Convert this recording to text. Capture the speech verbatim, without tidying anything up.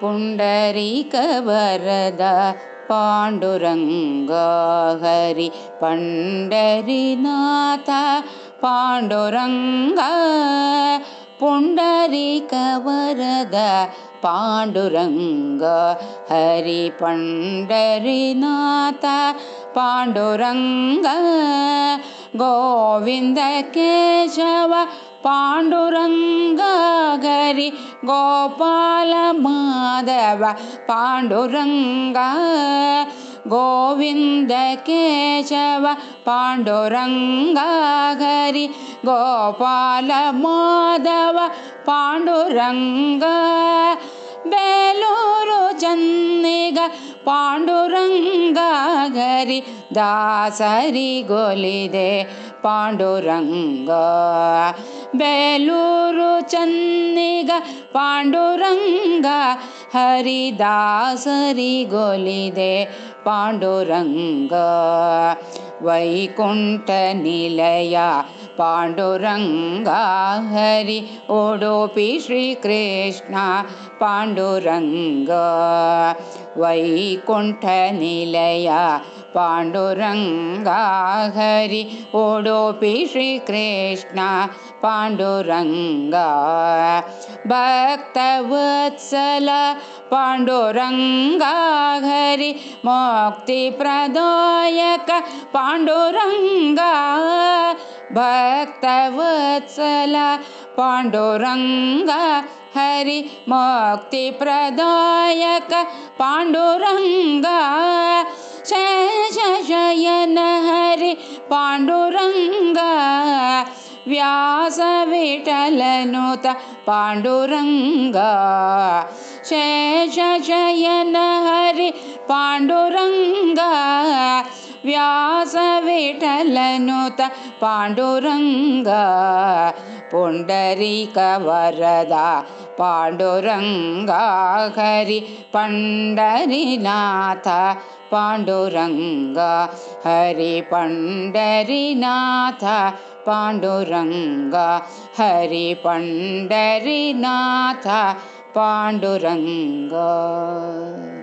Pundarik Varada Panduranga Hari Pandharinath Panduranga Pundarik Varada Panduranga Hari Pandharinath Panduranga Govind Keshava Panduranga Hari Gopal Madhava Panduranga Govind Keshava Panduranga Hari Gopal Madhava Panduranga Belur चन्निग Panduranga Hari Dasari गोलिदे Panduranga Belur चन्निग Panduranga Hari Dasari गोलिदे Panduranga Vaikuntha Nilay Panduranga Hari Udupi Shri Krishna Panduranga Vaikuntha Nilay Panduranga Hari Udupi Shri Krishna Panduranga Bhaktavatsal Panduranga Hari Mukti प्रदायक Panduranga Bhaktavatsal Panduranga Hari Mukti प्रदायक Panduranga शेषशयन Hari Panduranga Vyasa विठलनुत Panduranga शेषशयन Hari Panduranga Vyasa विठलनुत Panduranga Pundarik Varada Panduranga Hari Pandharinath Panduranga Hari Pandharinath Panduranga Hari Pandharinath Panduranga.